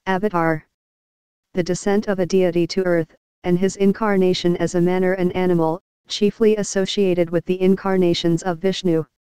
Avatar. The descent of a deity to earth, and his incarnation as a man or an animal, chiefly associated with the incarnations of Vishnu.